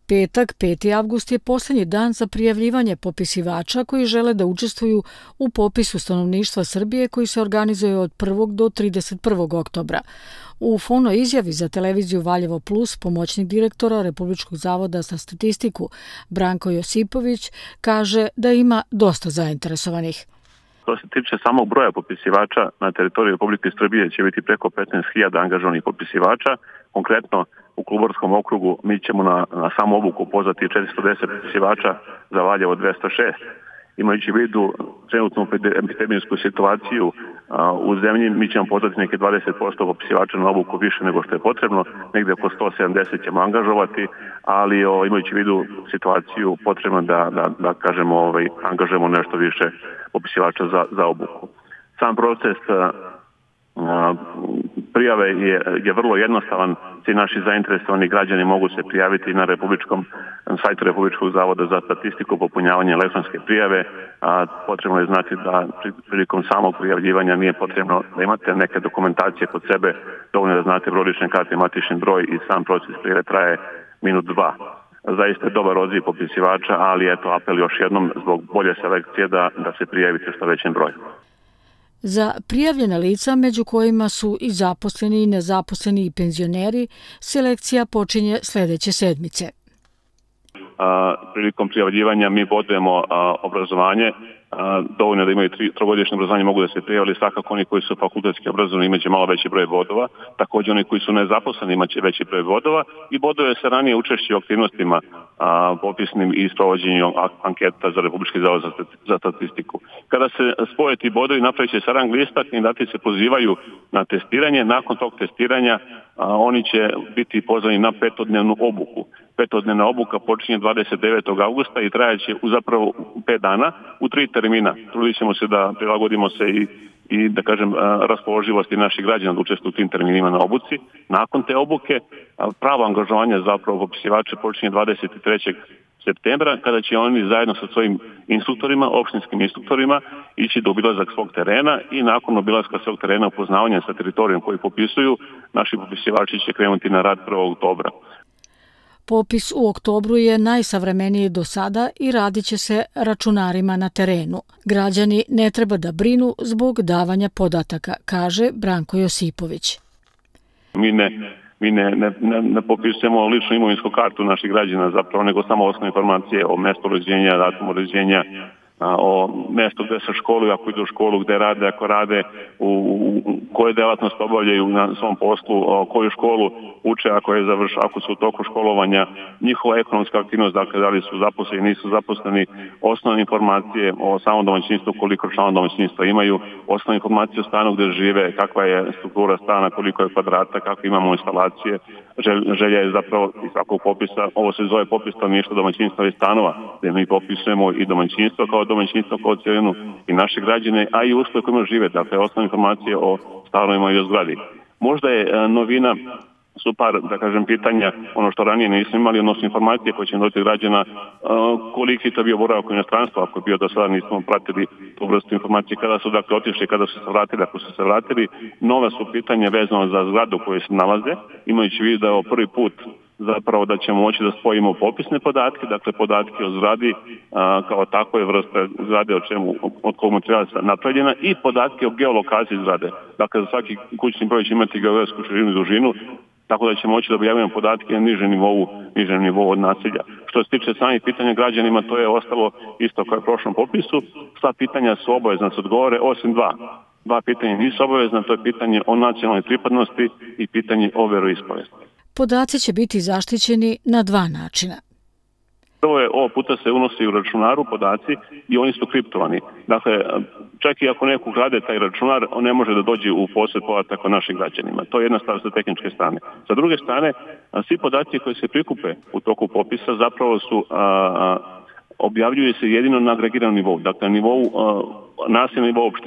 petak, 5. avgust je posljednji dan za prijavljivanje popisivača koji žele da učestvuju u popisu stanovništva Srbije koji se organizuje od 1. do 31. oktobra. U fonoj izjavi za televiziju Valjevo Plus pomoćnik direktora Republičkog zavoda za statistiku Branko Josipović kaže da ima dosta zainteresovanih. Što se tiče samog broja popisivača na teritoriji Republike Srbije će biti preko 15.000 angažovanih popisivača. Konkretno u Kluborskom okrugu mi ćemo na samu obuku pozvati 410 popisivača, za Valjevo 206. Imajući u vidu trenutnu epidemijsku situaciju u zemlji, mi ćemo pozvati neke 20% popisivača na obuku više nego što je potrebno, negdje oko 170 ćemo angažovati, ali imajući u vidu situaciju potrebno da kažemo angažujemo nešto više popisivača za obuku. Sam proces prijave je vrlo jednostavan. Svi naši zainteresovani građani mogu se prijaviti na sajtu Republičkog zavoda za statistiku popunjavanje elektronske prijave. Potrebno je znati da prilikom samog prijavljivanja nije potrebno da imate neke dokumentacije kod sebe, dovoljno da znate broj lične karte i matični broj i sam proces prijave traje minut, dva. Zaista je dobar odziv popisivača, ali eto apel još jednom zbog bolje selekcije da se prijavite što većem broju. Za prijavljena lica, među kojima su i zaposleni, i nezaposleni i penzioneri, selekcija počinje sljedeće sedmice. Prilikom prijavljivanja mi bodujemo obrazovanje. Dovoljno da imaju trogodišnje obrazovanje mogu da se prijavili, svakako oni koji su fakultetski obrazovani imaće malo veći broj bodova, također oni koji su nezaposleni imaće veći broj bodova i boduje se ranije učešće u aktivnostima popisnim i sprovođenju anketa za Republički zavod za statistiku. Kada se spoje ti bodovi, napravit će se rang lista, kandidati se pozivaju na testiranje, nakon tog testiranja oni će biti pozvani na 5-dnevnu obuku. 5-dnevna obuka počinje 29. augusta i trajaće zapravo 5 dana u 3 termina. Trudit ćemo se da prilagodimo se i da kažem raspoloživosti naših građana da učestvuju u tim terminima na obuci. Nakon te obuke pravo angažovanje zapravo popisivača počinje 23. septembra kada će oni zajedno sa svojim instruktorima, opštinskim instruktorima ići do obilazak svog terena i nakon obilaska svog terena upoznavanja sa teritorijom koji popisuju, naši popisivači će krenuti na rad 1. oktobra. Popis u oktobru je najsavremeniji do sada i radit će se računarima na terenu. Građani ne treba da brinu zbog davanja podataka, kaže Branko Josipović. Mi ne popisujemo ličnu imovinsku kartu naših građana zapravo, nego samo osnovne informacije o mjestu rođenja, datumu rođenja, o mjestu gdje se školuju, ako idu u školu, gdje rade, ako rade, koje delatnost obavljaju na svom poslu, koju školu uče ako su u toku školovanja, njihova ekonomska aktivnost, dakle da li su zaposleni, nisu zaposleni, osnovne informacije o samom domaćinstvu, koliko članova domaćinstva imaju, osnovne informacije o stanu gdje žive, kakva je struktura stana, koliko je kvadrata, kako imamo instalacije. Želja je zapravo iz svakog popisa, ovo se zove popis stanovništva, domaćinstva i stanova, gdje mi popisujemo i domaćinstvo kao cijelinu i naše građane, a i uslove kojima žive, dakle osnovne informacije o stanovima i o zgradi. Možda je novina su par, da kažem, pitanja, ono što ranije nismo imali, odnosno informacije koje će dobiti građana, koliki je to bio boravak u inostranstvu, ako je bio do sada nismo pratili tu vrstu informacije, kada su dakle otišli, kada su se vratili, ako su se vratili. Nova su pitanja vezano za zgradu u kojoj se nalaze, imajući vidio da je ovo prvi put zapravo da ćemo moći da spojimo popisne podatke, dakle podatke o zgradi kao takve vrste zgrade od kog materijala je napravljena i podatke o geolokaciji zgrade. Dakle, za svaki kućni broj će imati geografsku širinu i dužinu, tako da ćemo moći da objavimo podatke na nižem nivou od naselja. Što se tiče samih pitanja građanima, to je ostalo isto kao i u prošlom popisu. Sva pitanja su obavezna da se odgovore, osim dva pitanja nisu obavezna, to je pitanje o nacionalnoj pripadnosti i pitanje o veroispovesti. Podaci će biti zaštićeni na 2 načina. Prvo je, ovog puta se unosi u računaru podaci i oni su kriptovani. Dakle, čak i ako neko ukrade taj računar, on ne može da dođe u posjed podataka našim građanima. To je jedna stvar sa tehničke strane. Sa druge strane, svi podaci koji se prikupe u toku popisa zapravo su objavljuju se jedino na agregiranom nivou, dakle na nivou naselja, nivou opštine.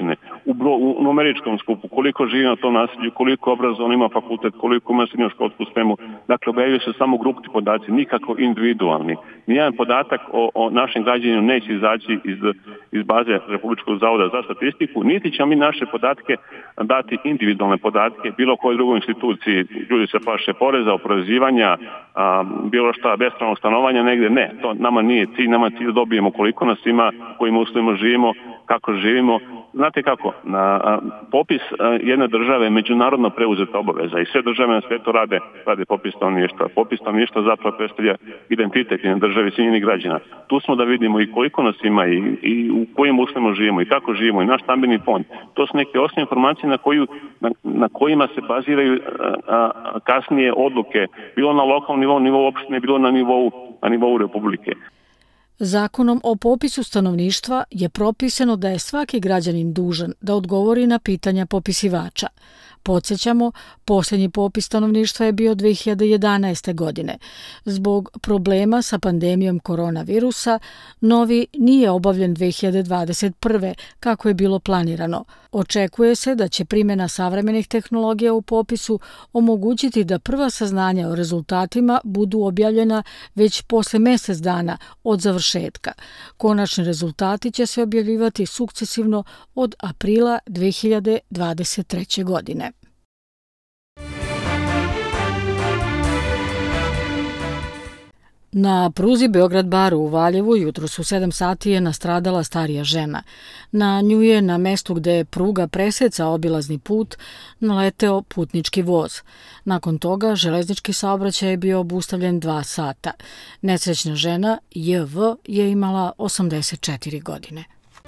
u numeričkom skupu, koliko živi na tom naselju, koliko obrazovan ima fakultet, koliko ima srednjoškolsku spremu. Dakle, objavljaju se samo grupni podaci, nikako individualni. Nijedan podatak o našem građaninu neće izaći iz baze Republičkog zavoda za statistiku, niti ćemo mi naše podatke dati individualne podatke bilo kojoj drugoj instituciji. Ljudi se plaše poreza, oporezivanja, bilo šta, bespravnog stanovanja negde. Ne, to nama nije cilj, nama cilj da dobijemo koliko nas ima, kojim uslovima živimo, kako živimo. Znate kako, popis jedne države je međunarodno preuzeta obaveza i sve države na svijetu rade popis stanovništva. Popis stanovništva zapravo predstavlja identitet jedne države i svih njenih građana. Tu smo da vidimo i koliko nas ima i u kojim uslovima živimo i kako živimo i naš stambeni fond. To su neke osnovne informacije na kojima se baziraju kasnije odluke, bilo na lokalnom nivou opštine, bilo na nivou Republike. Zakonom o popisu stanovništva je propisano da je svaki građanin dužan da odgovori na pitanja popisivača. Podsjećamo, posljednji popis stanovništva je bio 2011. godine. Zbog problema sa pandemijom koronavirusa, novi nije obavljen 2021. kako je bilo planirano. Očekuje se da će primjena savremenih tehnologija u popisu omogućiti da prva saznanja o rezultatima budu objavljena već posle mjesec dana od završetka. Konačni rezultati će se objavljivati sukcesivno od aprila 2023. godine. Na pruzi Beograd-Bar u Valjevu jutros u 7 sati je nastradala starija žena. Na nju je na mestu gde je pruga preseca obilazni put naleteo putnički voz. Nakon toga železnički saobraćaj je bio obustavljen 2 sata. Nesrećna žena JV je imala 84 godine.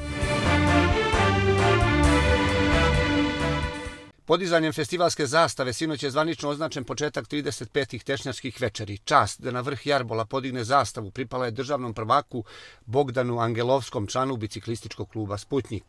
Podizanjem festivalske zastave sinoć je zvanično označen početak 35. tešnjačkih večeri. Čast da na vrh jarbola podigne zastavu pripala je državnom prvaku Bogdanu Angelovskom, članu biciklističkog kluba Sputnjik.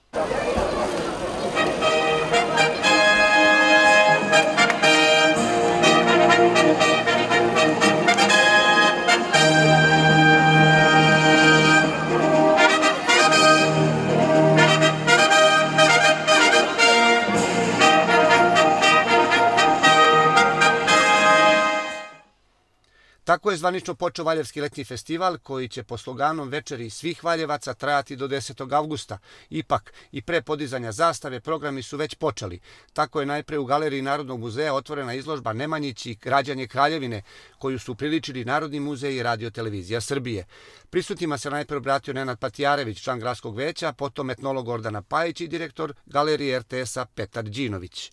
Tako je zvanično počeo Valjevski letnji festival koji će po sloganom Večeri svih Valjevaca trajati do 10. avgusta. Ipak, i pre podizanja zastave programi su već počeli. Tako je najpre u Galeriji Narodnog muzeja otvorena izložba Nemanjić i Rađanje Kraljevine, koju su priličili Narodni muzej i Radio-televizija Srbije. Prisutnima se najpre obratio Nenad Patijarević, član gradskog veća, potom etnolog Gordana Pajić i direktor Galerije RTS-a Petar Đinović.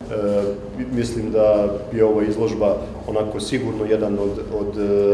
Mislim da je ova izložba onako sigurno jedan od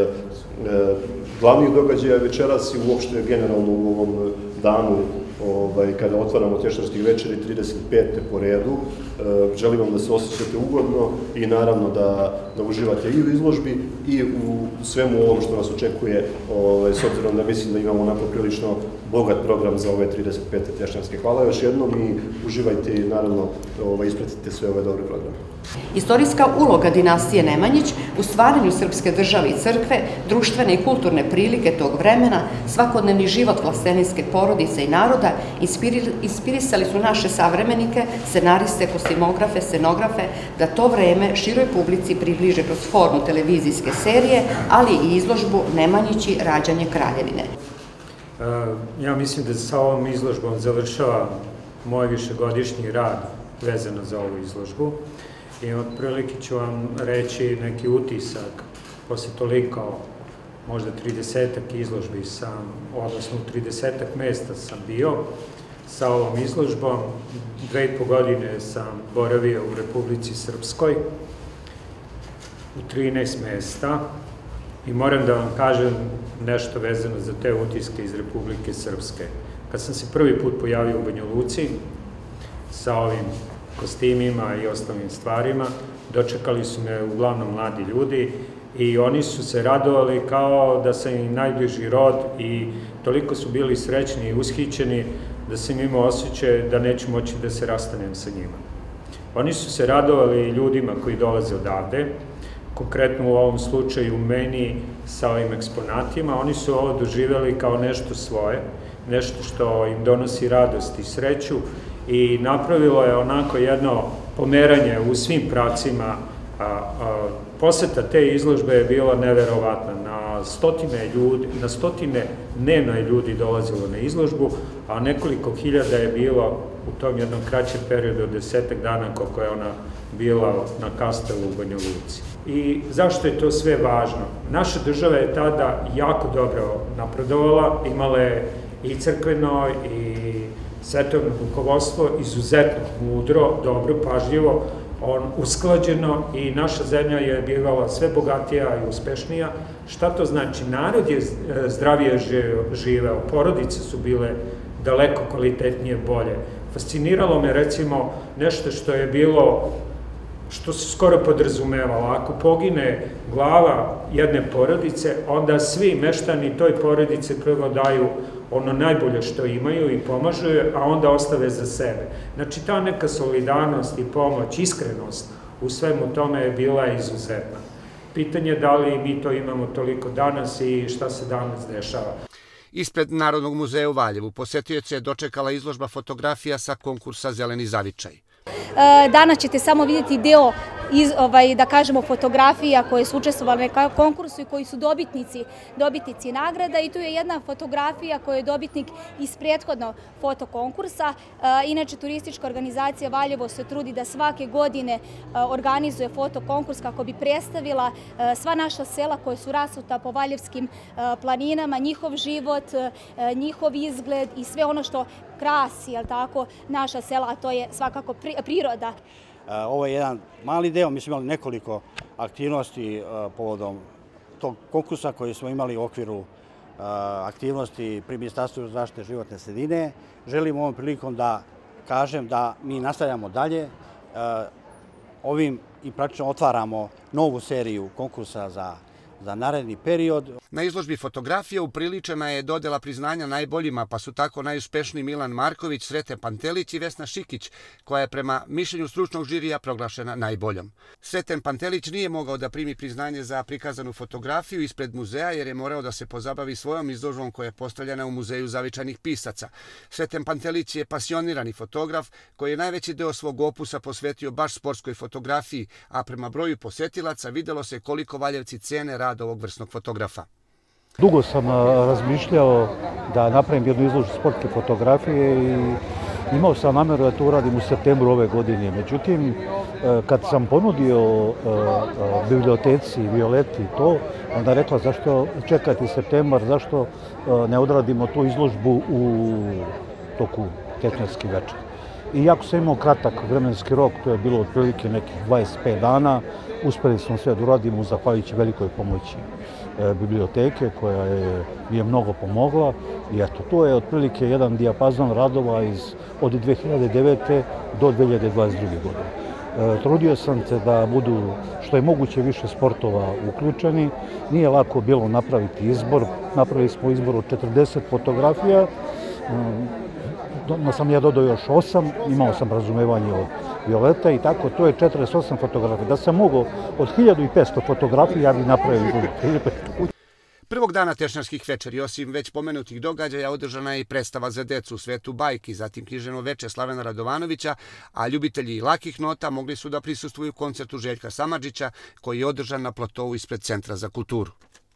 glavnih događaja večeras i uopšte generalno u ovom danu kada otvaramo tešnjačkih večeri 35. po redu. Želim vam da se osjećate ugodno i naravno da uživate i u izložbi i u svemu ovom što nas očekuje, s obzirom da mislim da imamo onako prilično bogat program za ove 35. tešnjanske. Hvala još jednom i uživajte i naravno ispratite sve ove dobre programe. Istorijska uloga dinastije Nemanjić u stvaranju srpske države i crkve, društvene i kulturne prilike tog vremena, svakodnevni život vlasteninske porodice i naroda inspirisali su naše savremenike, scenariste, kostimografe, scenografe, da to vreme široj publici približe kroz formu televizijske serije, ali i izložbu Nemanjići Rađanje Kraljevine. Ja mislim da sa ovom izložbom završava moj višegodišnji rad vezano za ovu izložbu i otprilike ću vam reći neki utisak posle toliko, možda 30-ak izložbi sam, odnosno 30-ak mesta sam bio sa ovom izložbom. 2,5 godine sam boravio u Republici Srpskoj u 13 mesta i moram da vam kažem nešto vezano za te utiske iz Republike Srpske. Kad sam se prvi put pojavio u Banja Luci sa ovim kostimima i ostalim stvarima, dočekali su me uglavnom mladi ljudi i oni su se radovali kao da sam im najbliži rod i toliko su bili srećni i ushićeni da sam imao osjećaj da neću moći da se rastanem sa njima. Oni su se radovali ljudima koji dolaze odavde, konkretno u ovom slučaju meni sa ovim eksponatima. Oni su ovo doživjeli kao nešto svoje, nešto što im donosi radost i sreću i napravilo je onako jedno pomeranje u svim pravcima. Poseta te izložbe je bila neverovatna. Na stotine dnevno je ljudi dolazilo na izložbu, a nekoliko hiljada je bilo u tom jednom kraćem periodu od 10 dana koliko je ona bila na Kastelu u Banja Luci. I zašto je to sve važno? Naša država je tada jako dobro napredovala, imala je i crkveno i svetovno rukovodstvo izuzetno mudro, dobro, pažljivo, usklađeno i naša zemlja je bivala sve bogatija i uspešnija. Šta to znači? Narod je zdravije živeo, porodice su bile daleko kvalitetnije, bolje. Fasciniralo me recimo nešto što je bilo, što se skoro podrazumevalo. Ako pogine glava jedne porodice, onda svi meštani toj porodice prvo daju ono najbolje što imaju i pomažu je, a onda ostave za sebe. Znači, ta neka solidarnost i pomoć, iskrenost u svemu tome je bila izuzetna. Pitanje je da li mi to imamo toliko danas i šta se danas dešava. Ispred Narodnog muzeja u Valjevu posetioce je dočekala izložba fotografija sa konkursa Zeleni zavičaj. Danas ćete samo vidjeti deo da kažemo fotografija koje su učestvovali na konkursu i koji su dobitnici nagrada i tu je jedna fotografija koja je dobitnik iz prethodnog fotokonkursa. Inače, turistička organizacija Valjevo se trudi da svake godine organizuje fotokonkurs kako bi predstavila sva naša sela koje su rasuta po valjevskim planinama, njihov život, njihov izgled i sve ono što krasi naša sela, a to je svakako priroda. Ovo je jedan mali deo, mi smo imali nekoliko aktivnosti povodom tog konkursa koji smo imali u okviru aktivnosti pri Ministarstvu zaštite životne sredine. Želim ovom prilikom da kažem da mi nastavljamo dalje. Ovim i praktično otvaramo novu seriju konkursa za naredni period. Na izložbi fotografija upriličena je dodela priznanja najboljima, pa su tako najuspešniji Milan Marković, Sreten Pantelić i Vesna Šikić, koja je prema mišljenju stručnog žirija proglašena najboljom. Sreten Pantelić nije mogao da primi priznanje za prikazanu fotografiju ispred muzeja jer je morao da se pozabavi svojom izložbom koja je postavljena u Muzeju zavičajnih pisaca. Sreten Pantelić je pasionirani fotograf koji je najveći deo svog opusa posvetio baš sportskoj fotografiji, a prema broju posetilaca videlo se koliko Valjevci cene rad ovog vrsnog fotografa. Dugo sam razmišljao da napravim jednu izložbu sportske fotografije i imao sam nameru da to uradim u septembru ove godine. Međutim, kad sam ponudio biblioteci Violeti to, onda je rekla zašto čekati septembar, zašto ne odradimo tu izložbu u toku Tešnjarskih večera. Iako sam imao kratak vremenski rok, to je bilo otprilike nekih 25 dana, uspeli smo sve da uradimo zahvaljujući velikoj pomoći biblioteke koja mi je mnogo pomogla i eto, to je otprilike jedan dijapazon radova od 2009. do 2022. godine. Trudio sam se da budu što je moguće više sportova uključeni. Nije lako bilo napraviti izbor. Napravili smo izbor od 40 fotografija. Sam ja dodao još 8, imao sam razumevanje od Violeta i tako, to je 48 fotografija. Da sam mogao od 1500 fotografija, ja bih napravio izložbu. Prvog dana Tešnjarskih večeri, osim već pomenutih događaja, održana je i predstava za decu u svetu bajki, zatim književno veče Slavena Radovanovića, a ljubitelji lakih nota mogli su da prisustvuju koncertu Željka Samardžića, koji je održan na platovu ispred Centra za kulturu.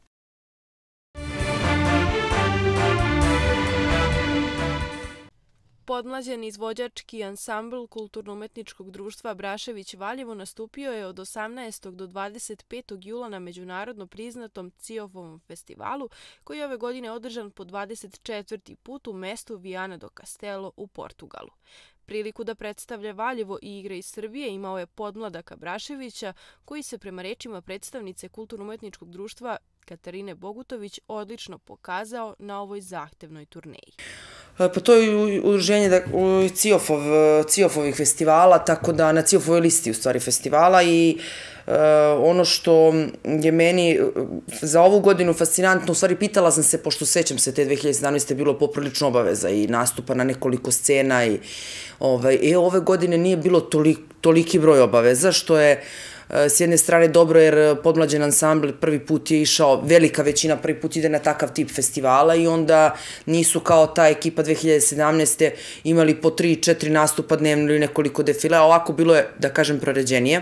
Podmlađeni izvođački ansambl Kulturno-umetničkog društva Brašević Valjevo nastupio je od 18. do 25. jula na međunarodno priznatom Ciofovom festivalu, koji je ove godine održan po 24. put u mestu Viana do Castelo u Portugalu. Priliku da predstavlja Valjevo i igre iz Srbije imao je podmladaka Braševića, koji se prema rečima predstavnice Kulturno-umetničkog društva Katarine Bogutović odlično pokazao na ovoj zahtevnoj turneji. Pa to je udruženje Ciofovih festivala, tako da na Ciofovoj listi u stvari festivala i ono što je meni za ovu godinu fascinantno, u stvari pitala sam se, pošto sećam se te 2017. bilo poprilično obaveza i nastupa na nekoliko scena i ove godine nije bilo toliki broj obaveza, što je s jedne strane dobro jer Podmlađen ansambl prvi put je išao, velika većina prvi put ide na takav tip festivala i onda nisu kao ta ekipa 2017. imali po 3-4 nastupa dnevno ili nekoliko defilea, ovako bilo je, da kažem, proređenije.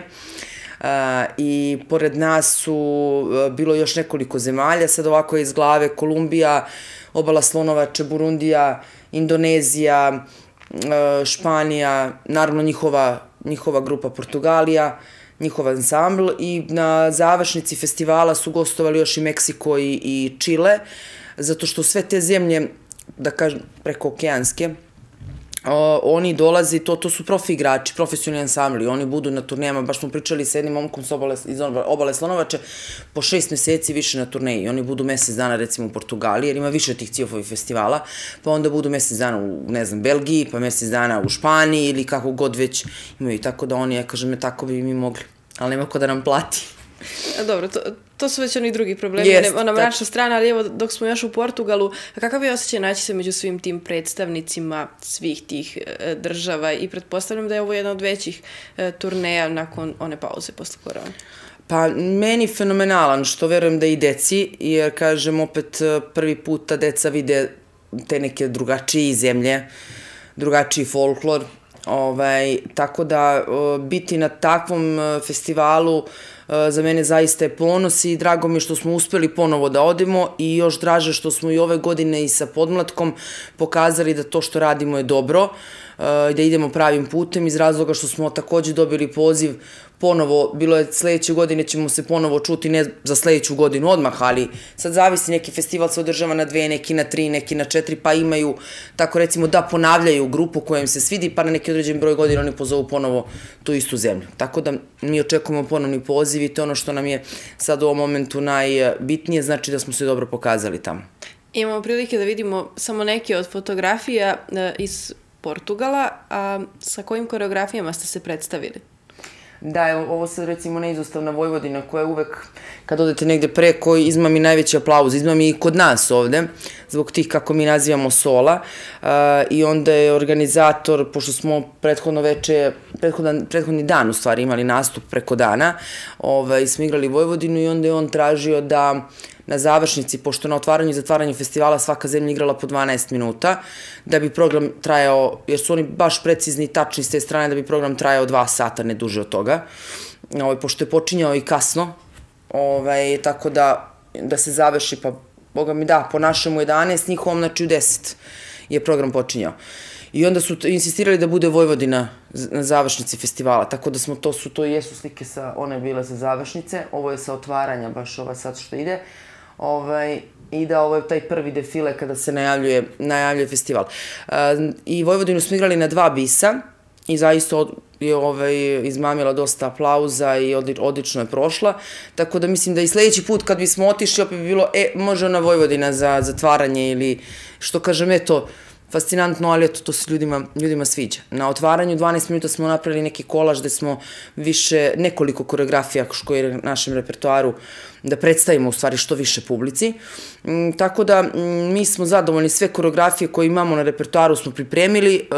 I pored nas su bilo još nekoliko zemalja, sad ovako je iz glave Kolumbija, Obala Slonovače, Burundija, Indonezija, Španija, naravno njihova grupa Portugalija, njihov ansambl i na završnici festivala su gostovali još i Meksiko i Čile, zato što sve te zemlje, da kažem, preko okeanske, oni dolazi, to su profi igrači, profesionalni ansambli, oni budu na turnejama, baš smo pričali sa jednim momkom iz Obale Slonovače, po 6 meseci više na turneji, oni budu mesec dana recimo u Portugaliji, jer ima više tih CIOF-ovih festivala, pa onda budu mesec dana u, ne znam, Belgiji, pa mesec dana u Španiji ili kako god već imaju, tako da oni, ja kažem, tako bi mi mogli, ali nema ko da nam plati. Dobro, to su već oni drugi problemi, ona mračna strana, ali evo dok smo još u Portugalu, kakav je osjećaj naći se među svim tim predstavnicima svih tih država i pretpostavljam da je ovo jedna od većih turneja nakon one pauze posle korona? Pa meni fenomenalan, što verujem da i deci, jer kažem opet prvi puta deca vide te neke drugačije zemlje, drugačiji folklor, tako da biti na takvom festivalu za mene zaista je ponos i drago mi je što smo uspeli ponovo da odemo i još draže što smo i ove godine i sa Podmlatkom pokazali da to što radimo je dobro i da idemo pravim putem iz razloga što smo takođe dobili poziv ponovo, bilo je sledeće godine ćemo se ponovo čuti, ne za sledeću godinu odmah, ali sad zavisi, neki festival se održava na 2, neki na 3, neki na 4, pa imaju, tako recimo, da ponavljaju grupu koja im se svidi, pa na neki određen broj godina oni pozovu ponovo tu istu zemlju. Tako da mi očekujemo ponovni poziv i to je ono što nam je sad u ovom momentu najbitnije, znači da smo se dobro pokazali tamo. Imamo prilike da vidimo samo neke od fotografija iz Portugala, a sa kojim koreografijama ste se predstavili? Da, ovo sad recimo neizostavna Vojvodina koja uvek, kad odete negde preko, izma mi najveći aplauz, izma mi i kod nas ovde, zbog tih, kako mi nazivamo, sola, i onda je organizator, pošto smo prethodni dan u stvari imali nastup preko dana, smo igrali Vojvodinu i onda je on tražio da na završnici, pošto na otvaranju i zatvaranju festivala svaka zemlja igrala po 12 minuta, da bi program trajao, jer su oni baš precizni i tačni s te strane, da bi program trajao 2 sata, ne duže od toga, pošto je počinjao i kasno, tako da se završi, pa boga mi da, po našemu 11, njihovom, znači u 10 je program počinjao. I onda su insistirali da bude Vojvodina na završnici festivala, tako da to jesu slike sa, one je bila sa završnice, ovo je sa otvaranja, baš ova sad što ide, i da ovo je taj prvi defile kada se najavljuje festival. I Vojvodinu smo igrali na 2 bisa i zaista je izmamila dosta aplauza i odlično je prošla, tako da mislim da i sledeći put kad bismo otišli opet bi bilo, može ona Vojvodina za zatvaranje ili što kažem, eto, fascinantno, ali eto, to se ljudima sviđa. Na otvaranju 12 minuta smo napravili neki kolaž gde smo nekoliko koreografija što je na našem repertoaru da predstavimo u stvari što više publici. Tako da mi smo zadovoljni, sve koreografije koje imamo na repertoaru smo pripremili,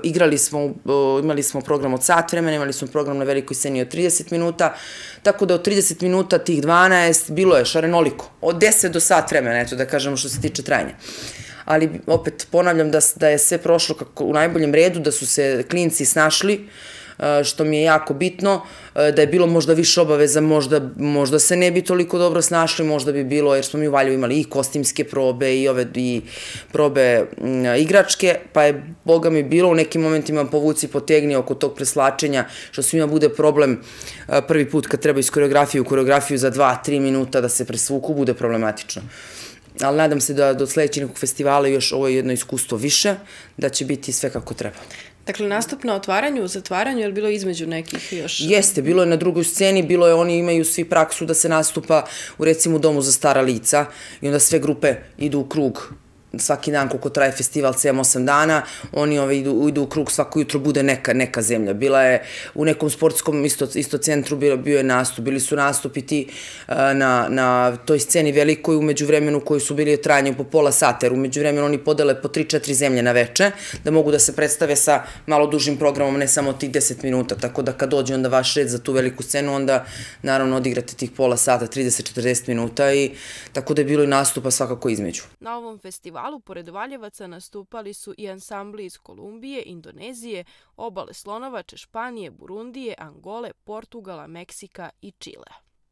imali smo program od sat vremena, imali smo program na velikoj sceni od 30 minuta, tako da od 30 minuta tih 12 bilo je šarenoliko, od 10 do sat vremena, eto da kažemo što se tiče trajanja. Ali opet ponavljam da je sve prošlo u najboljem redu, da su se klinci snašli, što mi je jako bitno, da je bilo možda više obaveza, možda se ne bi toliko dobro snašli, možda bi bilo, jer smo mi u Valjevu imali i kostimske probe i probe igračke, pa je, boga mi, bilo u nekim momentima povuci potegni oko tog preslačenja, što svima bude problem prvi put kad treba iz koreografiju za 2-3 minuta da se presvuku, bude problematično. Ali nadam se da do sledećeg nekog festivala još ovo je jedno iskustvo više, da će biti sve kako treba. Dakle, nastup na otvaranju, zatvaranju, je li bilo između nekih još? Jeste, bilo je na drugoj sceni, bilo je, oni imaju svi praksu da se nastupa u recimo Domu za stara lica i onda sve grupe idu u krug svaki dan koliko traje festival 7-8 dana, oni idu u krug, svako jutro bude neka zemlja. Bila je u nekom sportskom isto centru, bio je nastup, bili su nastupi ti na toj sceni velikoj umeđu vremenu koji su bili trajanje po pola sata, jer umeđu vremenu oni podele po 3-4 zemlje na veče, da mogu da se predstave sa malo dužim programom, ne samo tih 10 minuta, tako da kad dođe onda vaš red za tu veliku scenu, onda naravno odigrate tih pola sata, 30-40 minuta i tako da je bilo i nastupa svakako između. Na ovom festivalu, pored Valjevaca, nastupali su i ansambli iz Kolumbije, Indonezije, Obale Slonovače, Španije, Burundije, Angole, Portugala, Meksika i Čilea.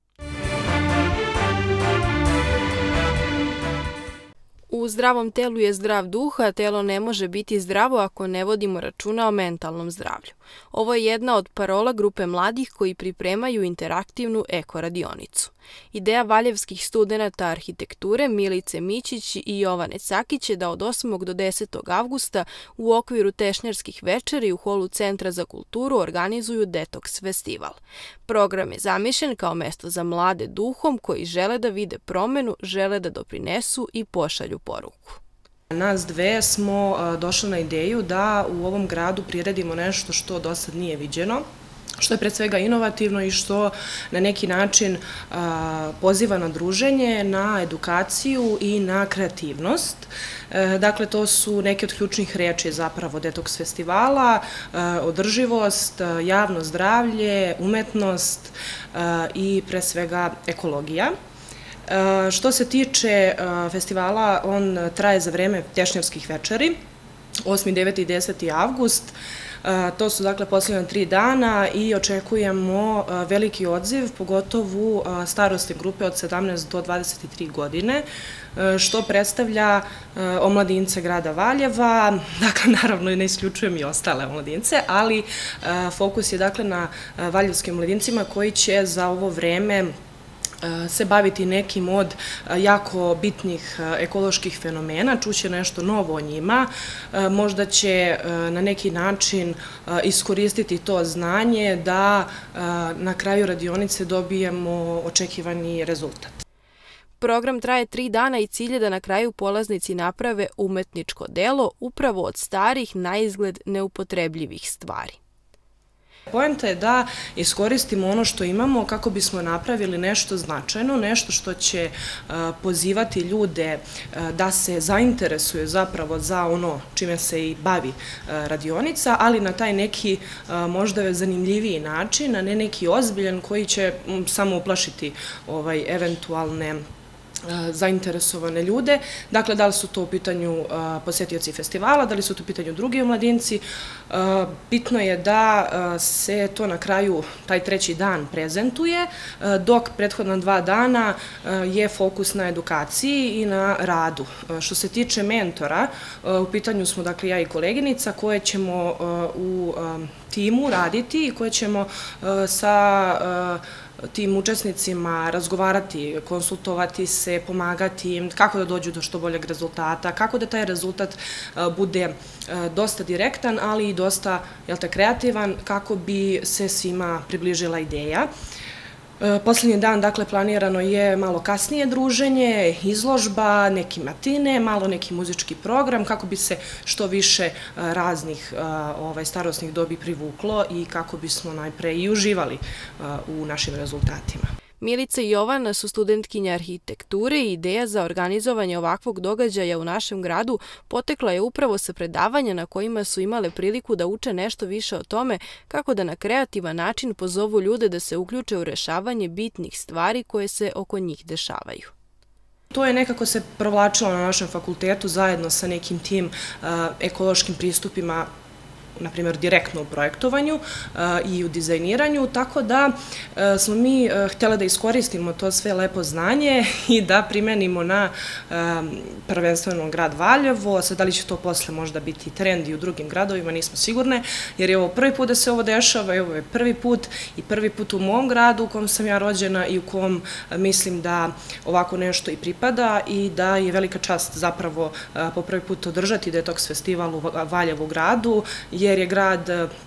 U zdravom telu je zdrav duh, a telo ne može biti zdravo ako ne vodimo računa o mentalnom zdravlju. Ovo je jedna od parola grupe mladih koji pripremaju interaktivnu eko-radionicu. Ideja valjevskih studenata arhitekture Milice Mićić i Jovane Cakić je da od 8. do 10. avgusta u okviru tešnjarskih večeri u holu Centra za kulturu organizuju Detoks festival. Program je zamišljen kao mesto za mlade duhom koji žele da vide promenu, žele da doprinesu i pošalju poruku. Nas dve smo došli na ideju da u ovom gradu priredimo nešto što do sad nije viđeno, što je pred svega inovativno i što na neki način poziva na druženje, na edukaciju i na kreativnost. Dakle, to su neke od ključnih reči zapravo Detoks festivala, održivost, javno zdravlje, umetnost i pre svega ekologija. Što se tiče festivala, on traje za vreme tešnjarskih večeri, 8., 9. i 10. avgust. To su dakle posljednja 3 dana i očekujemo veliki odziv, pogotovo starostne grupe od 17 do 23 godine, što predstavlja omladince grada Valjeva, dakle naravno i ne isključujem i ostale omladince, ali fokus je dakle na valjevskim omladincima koji će za ovo vreme se baviti nekim od jako bitnih ekoloških fenomena, čuće nešto novo o njima, možda će na neki način iskoristiti to znanje da na kraju radionice dobijemo očekivani rezultat. Program traje 3 dana i cilj je da na kraju polaznici naprave umetničko delo upravo od starih, naizgled neupotrebljivih stvari. Poenta je da iskoristimo ono što imamo kako bismo napravili nešto značajno, nešto što će pozivati ljude da se zainteresuju zapravo za ono čime se i bavi radionica, ali na taj neki možda zanimljiviji način, a ne neki ozbiljan koji će samo uplašiti eventualne zainteresovane ljude. Dakle, da li su to u pitanju posetioci festivala, da li su to u pitanju drugi omladinci. Bitno je da se to na kraju, taj 3. dan prezentuje, dok prethodna 2 dana je fokus na edukaciji i na radu. Što se tiče mentora, u pitanju smo, dakle, ja i koleginica koje ćemo u timu raditi i koje ćemo sa tim učesnicima razgovarati, konsultovati se, pomagati im kako da dođu do što boljeg rezultata, kako da taj rezultat bude dosta direktan, ali i dosta kreativan, kako bi se svima približila ideja. Poslednji dan, dakle, planirano je malo kasnije druženje, izložba, neki matine, malo neki muzički program, kako bi se što više raznih starosnih dobi privuklo i kako bismo najpre i uživali u našim rezultatima. Milica i Jovana su studentkinja arhitekture i ideja za organizovanje ovakvog događaja u našem gradu potekla je upravo sa predavanja na kojima su imale priliku da uče nešto više o tome kako da na kreativan način pozovu ljude da se uključe u rešavanje bitnih stvari koje se oko njih dešavaju. To je nekako se provlačilo na našem fakultetu zajedno sa nekim tim ekološkim pristupima, na primjer direktno u projektovanju i u dizajniranju, tako da smo mi htjeli da iskoristimo to sve lepo znanje i da primenimo na prvenstveno grad Valjevo. Sad, da li će to posle možda biti trend i u drugim gradovima, nismo sigurne, jer je ovo prvi put da se ovo dešava i ovo je prvi put u mom gradu u kom sam ja rođena i u kom mislim da ovako nešto i pripada i da je velika čast zapravo po prvi put održati Detoks festival u Valjevu gradu, jer je grad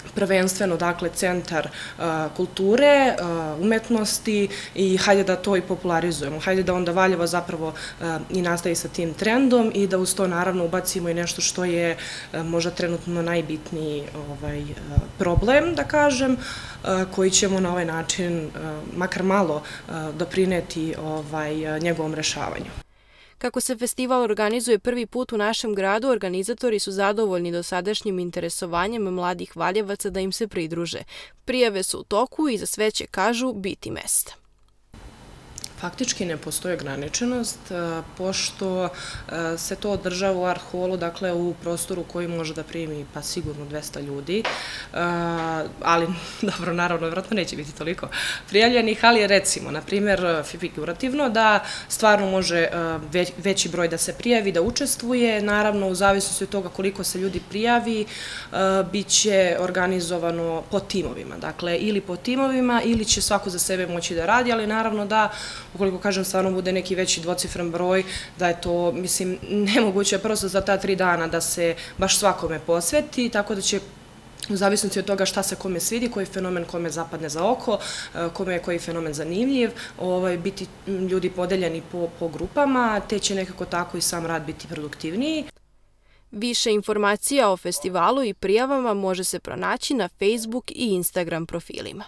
prvenstveno, dakle, centar kulture, umetnosti i hajde da to i popularizujemo. Hajde da onda Valjevo zapravo i nastavi sa tim trendom i da uz to naravno ubacimo i nešto što je možda trenutno najbitniji problem, da kažem, koji ćemo na ovaj način makar malo doprineti njegovom rešavanju. Kako se festival organizuje prvi put u našem gradu, organizatori su zadovoljni dosadašnjim interesovanjem mladih Valjevaca da im se pridruže. Prijave su u toku i za sve će, kažu, biti mesta. Faktički ne postoji ograničenost, pošto se to održava u art holu, dakle u prostoru koji može da primi pa sigurno 200 ljudi, ali dobro, naravno, vjerojatno neće biti toliko prijavljenih, ali recimo, na primjer, figurativno, da stvarno može veći broj da se prijavi, da učestvuje, naravno u zavisnosti od toga koliko se ljudi prijavi, bit će organizovano po timovima, dakle ili po timovima ili će svako za sebe moći da radi, ali naravno da ukoliko, kažem, stvarno bude neki veći dvocifren broj, da je to, mislim, nemoguće prosto za ta 3 dana da se baš svakome posveti, tako da će u zavisnosti od toga šta se kome svidi, koji fenomen kome zapadne za oko, kome je koji fenomen zanimljiv, biti ljudi podeljeni po grupama, te će nekako tako i sam rad biti produktivniji. Više informacija o festivalu i prijavama može se pronaći na Facebook i Instagram profilima.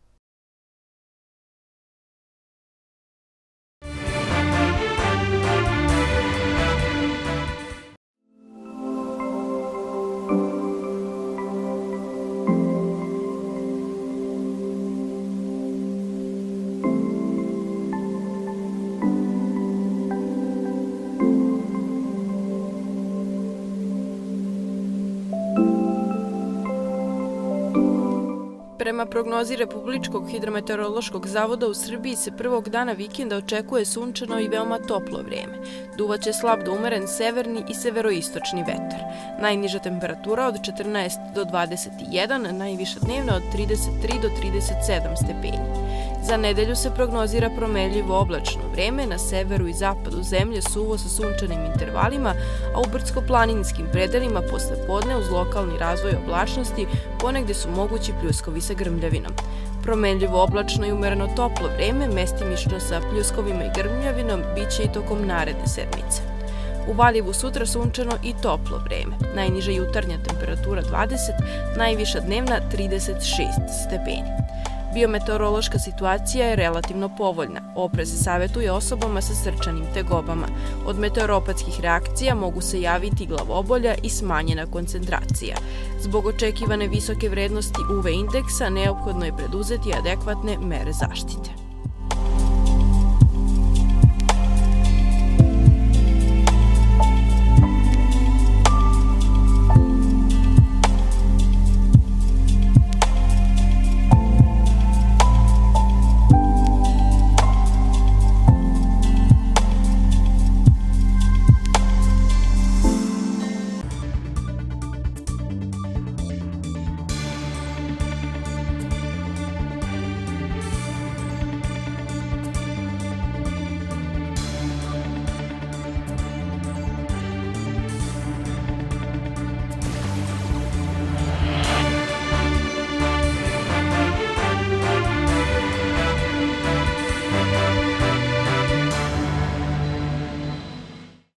Prema prognozi Republičkog hidrometeorološkog zavoda u Srbiji se prvog dana vikenda očekuje sunčano i veoma toplo vrijeme. Duvaće slab do umeren severni i severoistočni vetar. Najniža temperatura od 14 do 21, najviša dnevna od 33 do 37 stepeni. Za nedelju se prognozira promenljivo oblačno vrijeme, na severu i zapadu zemlje suvo sa sunčanim intervalima, a u brdsko-planinskim predelima posle podne uz lokalni razvoj oblačnosti ponegde su mogući pljuskovi sa grmljavinom. Promenljivo oblačno i umereno toplo vrijeme, mestimično sa pljuskovima i grmljavinom, bit će i tokom naredne sedmice. U Valjevu sutra sunčano i toplo vrijeme. Najniža jutarnja temperatura 20, najviša dnevna 36 stepeni. Biometeorološka situacija je relativno povoljna. Oprez se savjetuje osobama sa srčanim tegobama. Od meteoropatskih reakcija mogu se javiti glavobolja i smanjena koncentracija. Zbog očekivane visoke vrednosti UV indeksa neophodno je preduzeti adekvatne mere zaštite.